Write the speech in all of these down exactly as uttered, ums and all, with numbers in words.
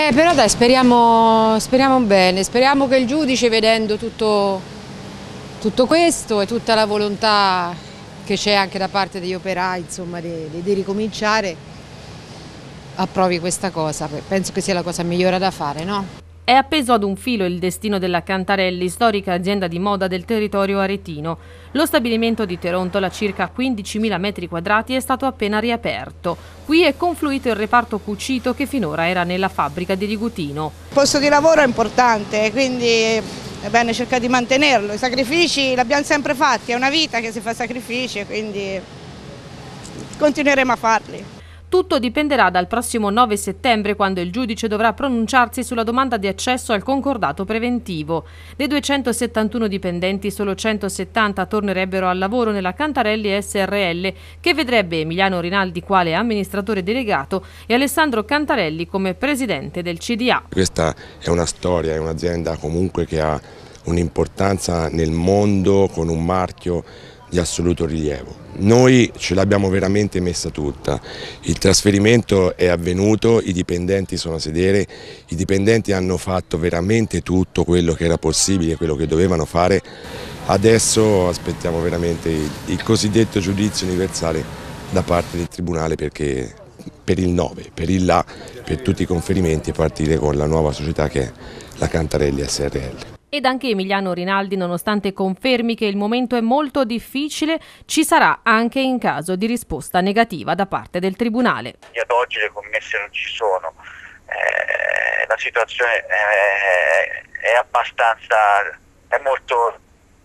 Eh, però dai, speriamo, speriamo bene, speriamo che il giudice, vedendo tutto, tutto questo e tutta la volontà che c'è anche da parte degli operai, insomma, di, di, di ricominciare, approvi questa cosa. Penso che sia la cosa migliore da fare, no? È appeso ad un filo il destino della Cantarelli, storica azienda di moda del territorio aretino. Lo stabilimento di Terontola, circa quindicimila metri quadrati, è stato appena riaperto. Qui è confluito il reparto cucito che finora era nella fabbrica di Rigutino. Il posto di lavoro è importante, quindi è bene cercare di mantenerlo. I sacrifici li abbiamo sempre fatti, è una vita che si fa sacrifici, quindi continueremo a farli. Tutto dipenderà dal prossimo nove settembre, quando il giudice dovrà pronunciarsi sulla domanda di accesso al concordato preventivo. Dei duecentosettantuno dipendenti, solo centosettanta tornerebbero al lavoro nella Cantarelli S R L, che vedrebbe Emiliano Rinaldi quale amministratore delegato e Alessandro Cantarelli come presidente del C D A. Questa è una storia, è un'azienda comunque che ha un'importanza nel mondo, con un marchio di assoluto rilievo. Noi ce l'abbiamo veramente messa tutta, il trasferimento è avvenuto, i dipendenti sono a sedere, i dipendenti hanno fatto veramente tutto quello che era possibile, quello che dovevano fare, adesso aspettiamo veramente il, il cosiddetto giudizio universale da parte del Tribunale, perché per il nove, per il là, per tutti i conferimenti, a partire con la nuova società che è la Cantarelli S R L. Ed anche Emiliano Rinaldi, nonostante confermi che il momento è molto difficile, ci sarà anche in caso di risposta negativa da parte del Tribunale. Ad oggi le commesse non ci sono, eh, la situazione è, è abbastanza, è molto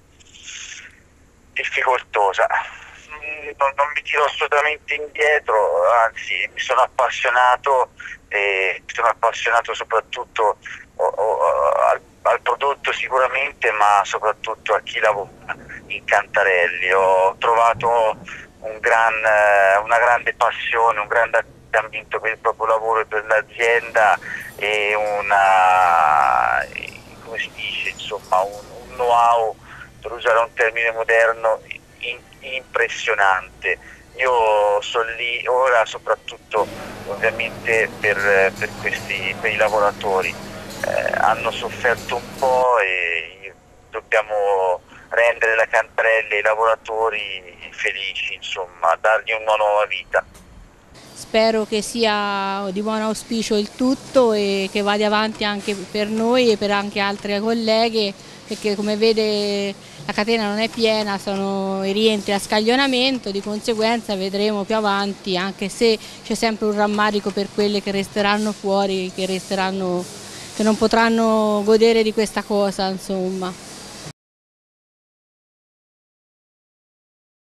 difficoltosa. Non, non mi tiro assolutamente indietro, anzi mi sono appassionato e mi sono appassionato soprattutto o, o, al al prodotto sicuramente, ma soprattutto a chi lavora in Cantarelli. Ho trovato un gran, una grande passione, un grande attaccamento per il proprio lavoro e per l'azienda e una, come si dice, insomma, un, un know-how, per usare un termine moderno, in, impressionante. Io sono lì ora soprattutto ovviamente per, per, questi, per i lavoratori. Eh, hanno sofferto un po' e dobbiamo rendere la Cantarelli e i lavoratori felici, insomma, dargli una nuova vita. Spero che sia di buon auspicio il tutto e che vada avanti anche per noi e per anche altre colleghe, perché come vede la catena non è piena, sono i rientri a scaglionamento, di conseguenza vedremo più avanti, anche se c'è sempre un rammarico per quelle che resteranno fuori, che resteranno che non potranno godere di questa cosa, insomma.